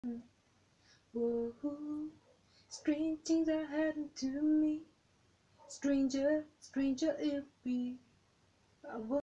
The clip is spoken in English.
Whoa, strange things are happening to me. Stranger, stranger if we.